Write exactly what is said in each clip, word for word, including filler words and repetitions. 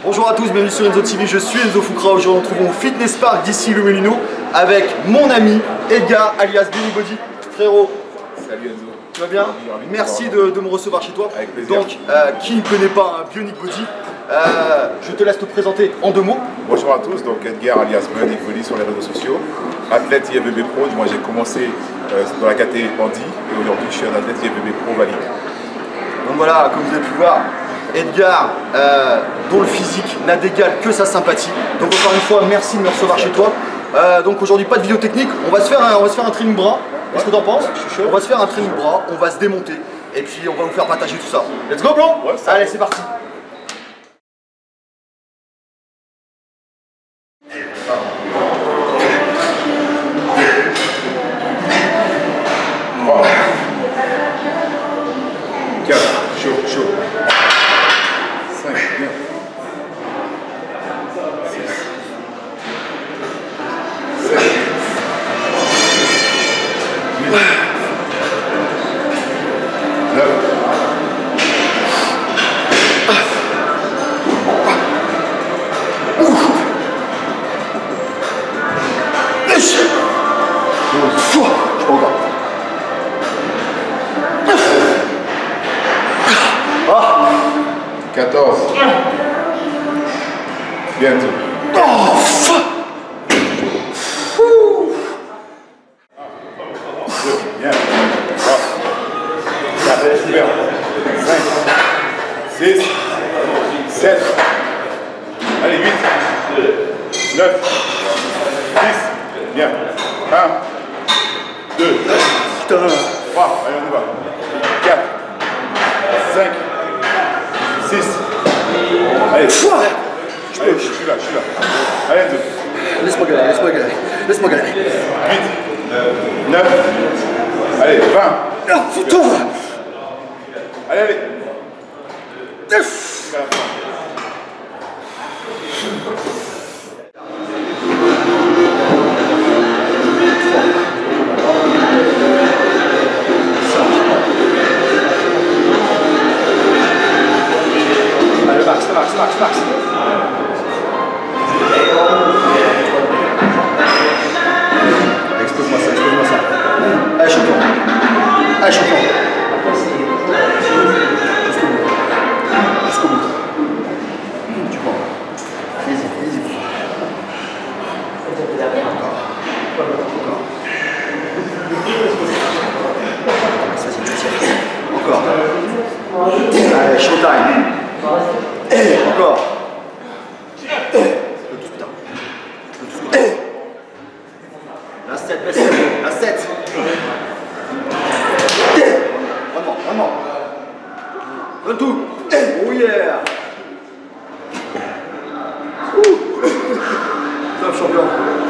Bonjour à tous, bienvenue sur Enzo T V, je suis Enzo Foucra. Aujourd'hui on se retrouve au Fitness Park d'ici le Molino avec mon ami Edgar alias Benny Body. Frérot, salut Enzo. Tu vas bien? Merci de, de me recevoir chez toi. Avec plaisir. Donc, euh, qui ne connaît pas un Bionic Body, euh, je te laisse te présenter en deux mots. Bonjour à tous, donc Edgar alias Bionic Body sur les réseaux sociaux. Athlète I F B B Pro, moi j'ai commencé euh, dans la catégorie Andy et aujourd'hui je suis un athlète I F B B Pro valide. Donc voilà, comme vous avez pu voir, Edgar, euh, dont le physique n'a d'égal que sa sympathie. Donc encore une fois, merci de me recevoir chez toi. Euh, donc aujourd'hui, pas de vidéo technique, on va se faire un, on va se faire un training bras. Qu'est-ce que t'en penses? On va se faire un training bras, on va se démonter et puis on va vous faire partager tout ça. Let's go, blanc? Ouais, allez, c'est parti. Chaud, chaud. cinq, bien. six, sept, huit, neuf, douze, encore. quatorze. Bientôt. Oh, fuck. Bien. trois, quatre, super. cinq, six, sept. Allez, huit, neuf, dix. Bien. un, deux, trois. Allez, on y va. quatre, cinq. six. Allez, allez, je suis là, je suis là. Allez, deux. Laisse-moi galérer, laisse-moi galérer, laisse-moi galérer. huit, neuf, allez, vingt. Oh putain. Allez, allez. Neuf. Max, max, max, max. Expose-moi ça, expose-moi ça. Allez, champion. Allez, champion. Jusqu'au bout. Jusqu'au bout. Tu prends. Easy, easy. Encore. Encore. Vas-y, tu tires. Encore. Allez, showtime. Eh, encore. Eh, le douze, putain. Le douze, putain. La sept, la sept, la sept. Eh, vraiment, vraiment. Le tout. Eh, oh yeah. Ouh. Top champion.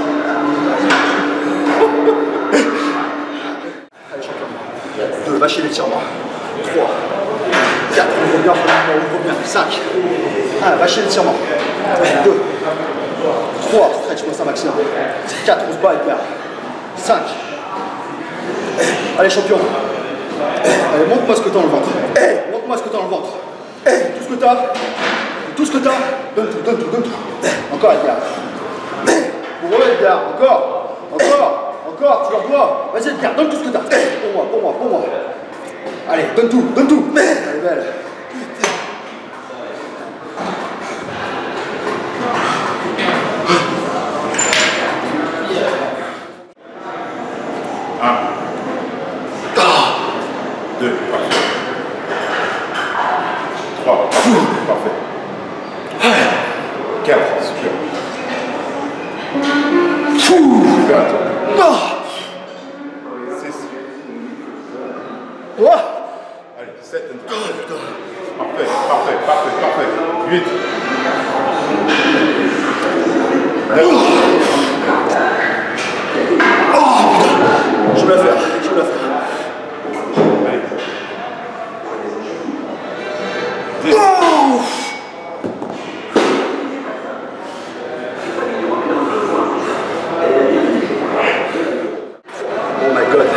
Allez, champion. Deux, va chez l'étirement. Trois. quatre, on ouvre bien, on ouvre bien. cinq. un, va chez l'étirement. deux. trois, stretch-moi ça maximum. quatre, on se bat et perd. cinq. Allez, champion. Allez, montre-moi ce que t'as dans le ventre. Montre-moi ce que t'as dans le ventre. Tout ce que t'as. Tout ce que t'as. Donne tout, donne tout, donne tout. Encore, Edgar. Pour eux, Edgar. Encore. Encore. Encore, tu leur dois. Vas-y, Edgar, donne tout ce que t'as. Pour moi, pour moi, pour moi. Allez, donne tout, donne tout. Allez, belle. un, deux, parfait. trois, parfait. quatre, super. Super, toi. six. Allez, sept. Parfait, parfait, parfait, parfait. huit. neuf. Je vais la faire, je vais la faire. Allez. dix. Oh, oh my god.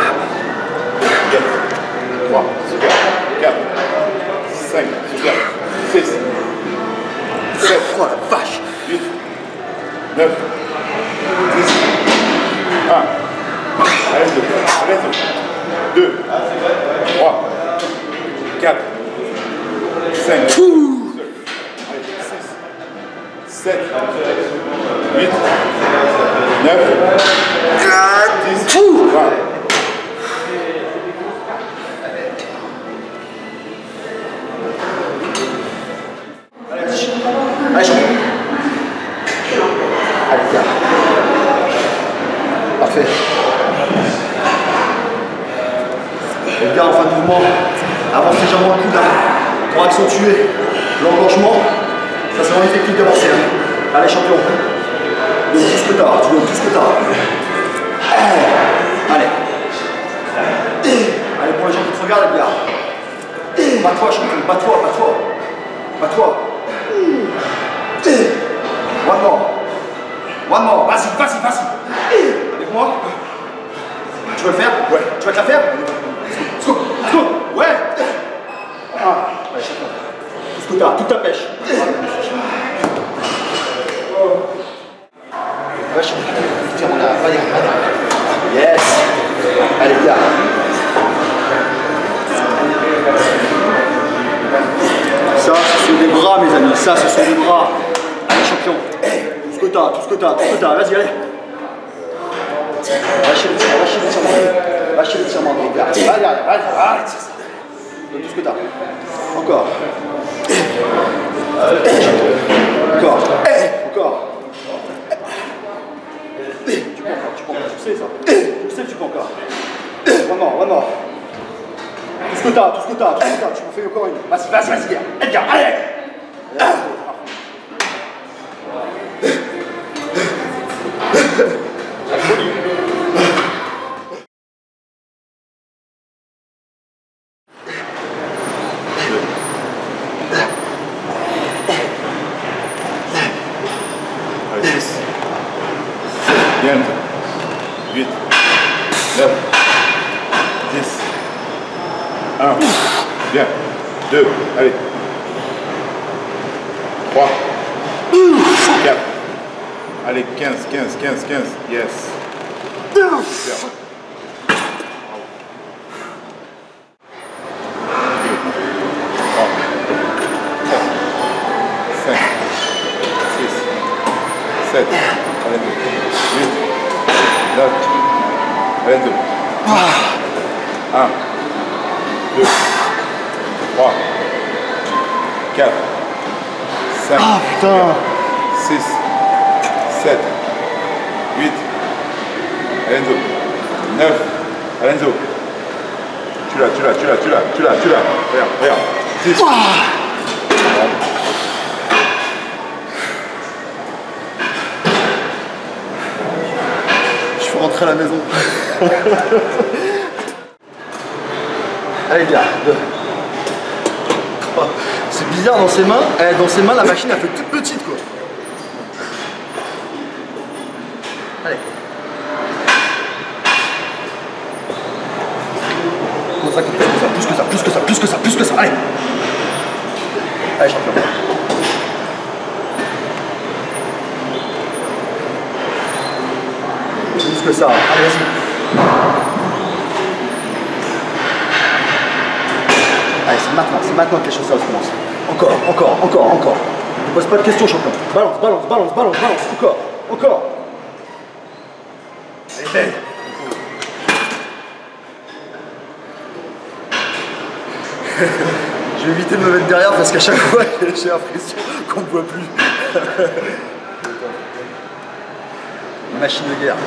trois, super. quatre, cinq, super. six, sept, Oh la vache. huit, neuf, dix, un. Allez, deux, allez, deux, trois, quatre, cinq, six, sept, huit, neuf, dix, vingt. Allez, champion. Allez, gars. Parfait. Les gars, en fin de mouvement, avance légèrement le coude pour accentuer l'engorgement. Ça, c'est vraiment une technique d'avancée. Allez, champion. Donne tout ce que t'as. Tu donnes tout ce que t'as. Allez. Allez, pour les gens qui te regardent, les gars. Bats-toi, champion. Bats-toi, bats-toi. Bats-toi. One more. One more. Vas-y, vas-y, vas-y. Avec moi. Tu veux le faire? Ouais. Tu vas te la faire? Let's go. Let's go. Ouais. Ah. Allez, champion. Tout ce que t'as, toute ta pêche. Ouais, champion. Tiens, on a. Vas-y, vas-y. Yes. Allez, gars. Ça, ce sont des bras, mes amis. Ça, ce sont des bras. Allez, champion. Tout ce que t'as, tout ce que t'as, tout ce que t'as. Vas-y, allez. Lâchez le tirement, lâchez le tirement. Lâchez le tirement, les gars. Allez, allez, allez, allez. Donne tout ce que t'as. Encore. Encore. Encore. Tu peux encore, tu peux encore. Tu sais ça. Tu sais que tu peux encore. One more, one more. Tout ce que t'as, tout ce que t'as, tout ce que t'as. Tu m'en fais encore une. Vas-y, vas-y, vas-y, gars. Edgar, allez. Bien. huit, neuf, dix, un. Bien. deux. Allez. trois. quatre. Allez, quinze, quinze, quinze, quinze. Yes. Super. cinq, six, sept, huit, neuf, vingt-deux. un, deux, trois, quatre, cinq, Ah putain. six, sept, huit, Alenzo, neuf, Alenzo. Tu l'as, tu l'as, tu l'as, tu l'as, tu l'as, tu l'as. Regarde, regarde. dix. Je suis rentré à la maison. Allez gars, deux. trois. C'est bizarre dans ses mains. Eh, dans ses mains, la machine a fait toute petite quoi. Allez. Contracte plus que ça, plus que ça, plus que ça, plus que ça, plus que ça. Allez. Allez champion. Plus que ça. Allez vas-y. Allez, c'est maintenant, c'est maintenant que les choses ça commencent. Encore, encore, encore, encore. Ne pose pas de questions, champion. Balance, balance, balance, balance, balance. Encore, encore. Allez, belle. Je vais éviter de me mettre derrière parce qu'à chaque fois, j'ai l'impression qu'on ne me voit plus. Machine de guerre.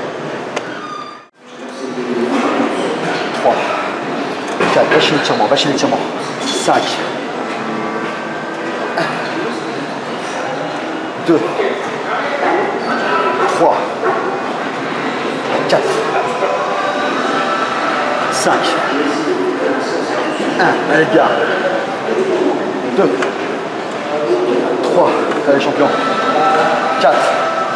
trois. quatre. Va chez l'étirement, va chez l'étirement. cinq. deux. trois. quatre. cinq. un. Allez, gars. deux. trois. Allez, champion. quatre.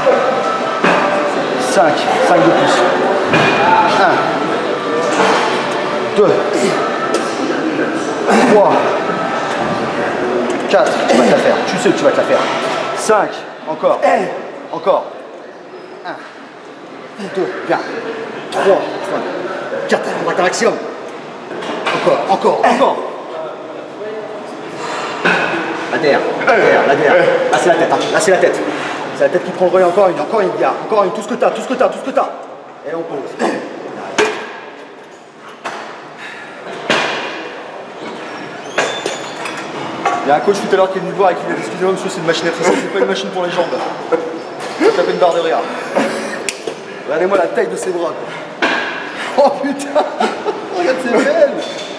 cinq. cinq de plus. un. deux. trois. quatre. Tu vas te la faire. Tu sais que tu vas te la faire. cinq, encore. Encore. un, deux, bien. trois, quatre, interaction. Encore, encore, encore. La derrière, la derrière, la derrière. Là c'est la tête, hein. Là c'est la tête. C'est la tête qui prend le relais, encore une, encore une, gars. Encore une, tout ce que t'as, tout ce que t'as, tout ce que t'as. Et on pose. Il y a un coach tout à l'heure qui est venu me voir et qui m'a dit excusez-moi monsieur, c'est une machine à tresser, c'est pas une machine pour les jambes. Ça tape une barre de rire. Regardez-moi la taille de ses bras. Quoi. Oh putain. Regarde, c'est belle.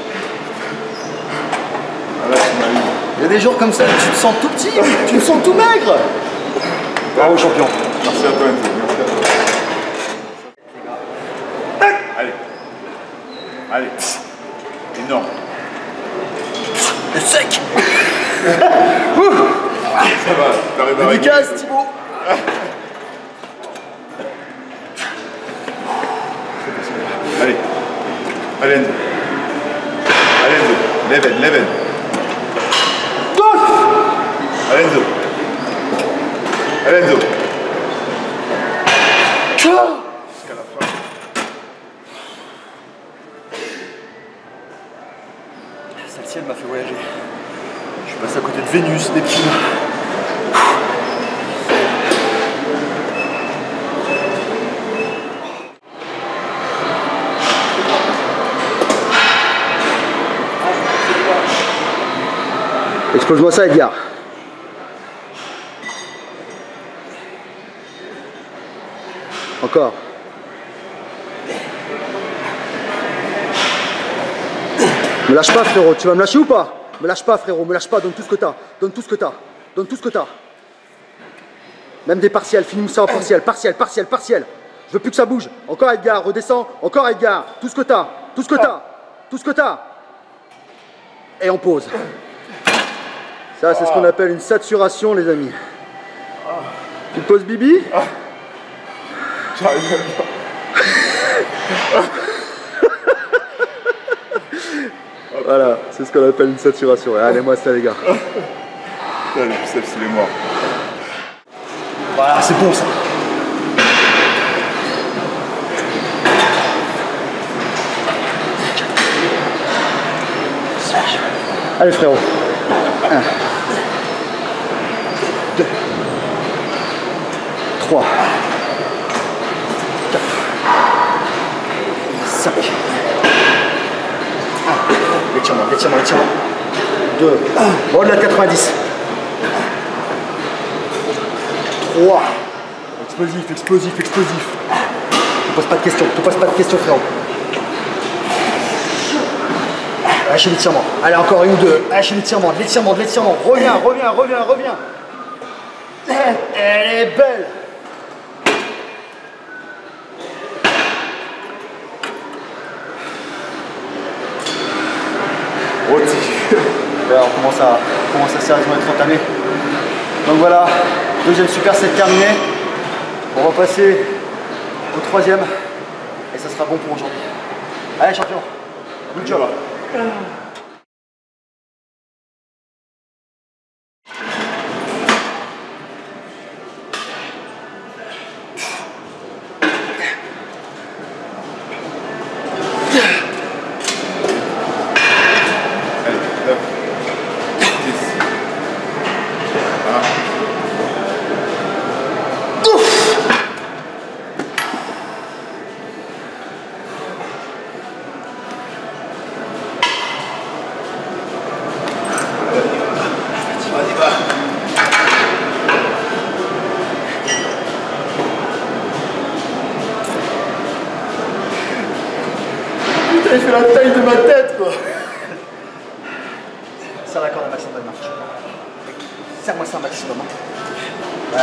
Il y a des jours comme ça, tu te sens tout petit, tu te sens tout maigre. Bravo champion. Merci à toi, Enzo. Merci à toi. Allez. Allez. Énorme. Le sec. Ça va, t'arrives à Dédicace, Thibaut. Allez. Allez, Enzo. Allez, Enzo. Leven, leven. Allez, Enzo. Allez, Enzo. Jusqu'à la fin. Celle-ci, elle m'a fait voyager. Je suis passé à côté de Vénus, Neptune. Explose-moi ça, Edgar. Encore. Me lâche pas, frérot. Tu vas me lâcher ou pas? Me lâche pas, frérot. Me lâche pas. Donne tout ce que t'as. Donne tout ce que t'as. Donne tout ce que t'as. Même des partiels. Finis ça en partiel. Partiel, partiel, partiel. Je veux plus que ça bouge. Encore, Edgar. Redescends. Encore, Edgar. Tout ce que t'as. Tout ce que t'as. Tout ce que t'as. Et on pose. Ça, c'est ce qu'on appelle une saturation, les amis. Tu te poses, Bibi? J'arrive même pas. Voilà, c'est ce qu'on appelle une saturation. Allez, moi ça, les gars. Putain, le biceps, il est mort. Voilà, c'est bon ça. Allez, frérot. un, deux, trois, quatre, cinq. L'étirement, l'étirement, l'étirement. deux. Bon, au-delà de quatre-vingt-dix. trois. Explosif, explosif, explosif. Ne pose pas de questions, ne pose pas de questions, frérot. Lâchez l'étirement. Allez, encore une ou deux. Lâchez l'étirement, de l'étirement, de l'étirement. Reviens, reviens, reviens, reviens. Elle est belle. Là, on commence à, on commence à sérieusement être entamé. Donc voilà, deuxième superset terminé. On va passer au troisième et ça sera bon pour aujourd'hui. Allez champion, good job. Il fait la taille de ma tête, quoi. Serre la corde un maximum, serre-moi ça un maximum. Ouais.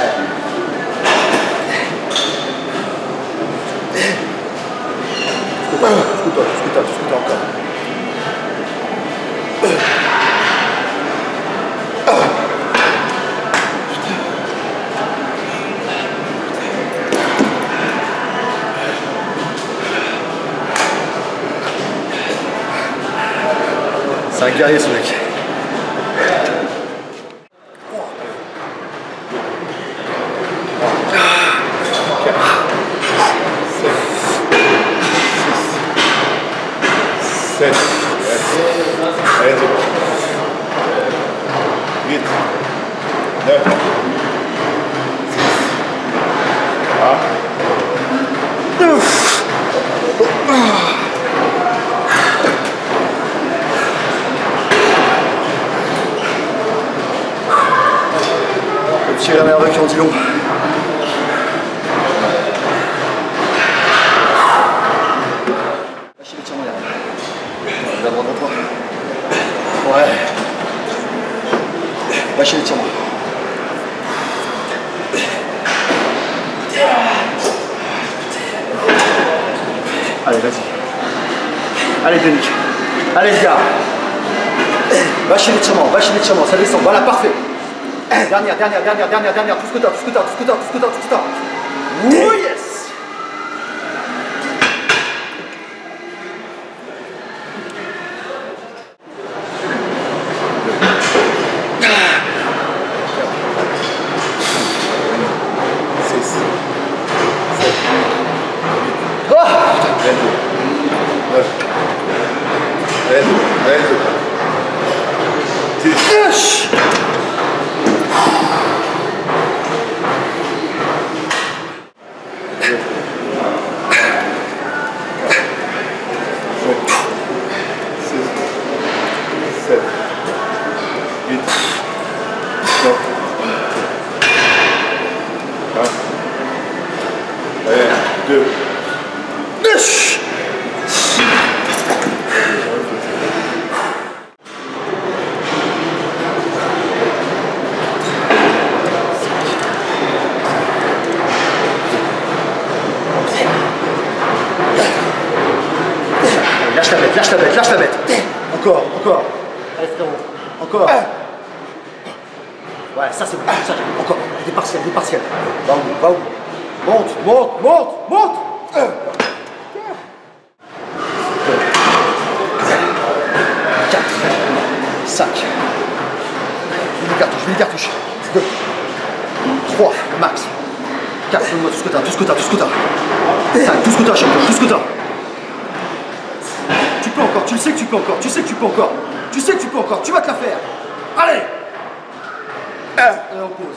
Tout ce que t'as, tout ce que t'as, tout ce que t'as encore. C'est un guerrier ce mec. dernière vague qui en dit long. Lâchez les tirs en l'air. D'abord dans toi. Ouais. Lâchez les tirs. Allez, vas-y. Allez, Denis. Allez, les gars. Lâchez l'étirement, lâchez l'étirement, ça descend. Voilà, parfait. Dernière, dernière, dernière, dernière, dernière. Tout ce que t'as, tout ce que t'as, tout ce que t'as, tout ce que t'as, tout ce que t'as. Oh yes! deux. Lâche la bête, lâche la bête, lâche la bête. Encore, encore. Allez frérot, encore. Ouais, ça c'est bon, ça, encore. Des partiels, des partiels. Va où, va où. Monte, monte, monte, monte. quatre, cinq. Mini cartouche, mini cartouche. deux, trois, max. quatre, donne-moi tout ce que t'as, tout ce que t'as, tout ce que t'as. cinq, tout ce que t'as, champion, tout ce que t'as. Tu peux encore, tu le sais que tu peux encore, tu sais que tu peux encore. Tu sais que tu peux encore, tu vas te la faire. Allez. Et on pose.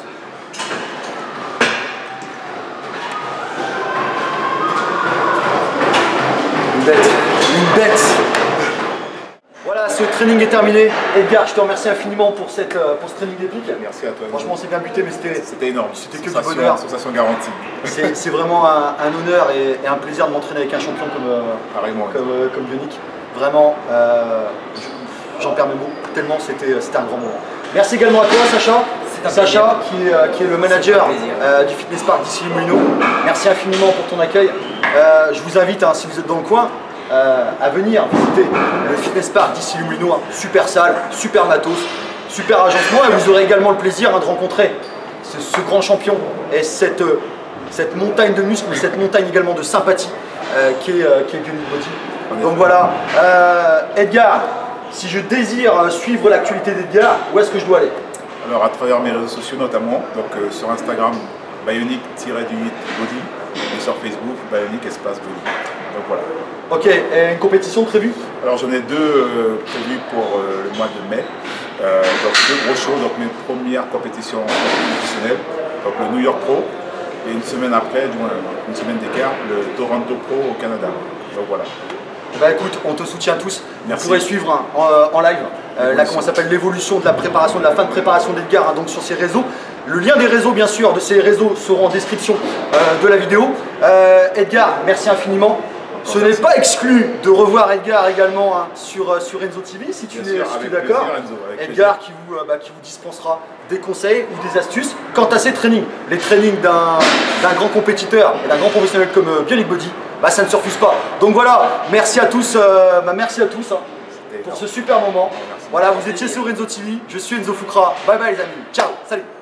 Une bête, une bête. Voilà, ce training est terminé. Edgar, je te remercie infiniment pour, cette, pour ce training d'épique. Merci à toi. Franchement, c'est bien buté, mais c'était c'était énorme. C'était que du bonheur. Sensation garantie. C'est vraiment un, un honneur et, et un plaisir de m'entraîner avec un champion comme, Pareillement, comme, euh, comme Bionic. Vraiment, euh, j'en perds mes mots, tellement c'était un grand moment. Merci également à toi, Sacha. Sacha, qui est, qui est le manager euh, du Fitness Park d'Issy les Moulineaux. Merci infiniment pour ton accueil. Euh, je vous invite, hein, si vous êtes dans le coin, euh, à venir visiter le Fitness Park d'Issy les Moulineaux. Hein. Super salle, super matos, super agencement. Et vous aurez également le plaisir hein, de rencontrer ce, ce grand champion et cette, euh, cette montagne de muscles, mais cette montagne également de sympathie euh, qui est, euh, qui est Bionic Body. Donc voilà, euh, Edgar, si je désire suivre l'actualité d'Edgar, où est-ce que je dois aller? Alors à travers mes réseaux sociaux notamment, donc euh, sur Instagram, Bionic huit body, et sur Facebook, Bionic espace body. Donc voilà. Ok, et une compétition prévue? Alors j'en ai deux euh, prévues pour euh, le mois de mai. Euh, donc deux gros shows, donc mes premières compétitions professionnelles, donc le New York Pro, et une semaine après, du moins une semaine d'écart, le Toronto Pro au Canada. Donc voilà. Bah écoute, on te soutient tous. Merci. Vous pourrez suivre hein, en, en live euh, là comment s'appelle l'évolution de la préparation, de la fin de préparation d'Edgar hein, donc sur ses réseaux. Le lien des réseaux bien sûr de ces réseaux sera en description euh, de la vidéo. Euh, Edgar, merci infiniment. Ce n'est pas exclu de revoir Edgar également hein, sur, sur Renzo T V si tu es, si es d'accord. Edgar qui vous, euh, bah, qui vous dispensera des conseils ou des astuces quant à ses trainings. Les trainings d'un grand compétiteur et d'un grand professionnel comme euh, Bionic Body, bah, ça ne se refuse pas. Donc voilà, merci à tous, euh, bah, merci à tous hein, pour ce super moment. Voilà, vous étiez sur Renzo T V, je suis Enzo Foucra. Bye bye les amis, ciao, salut.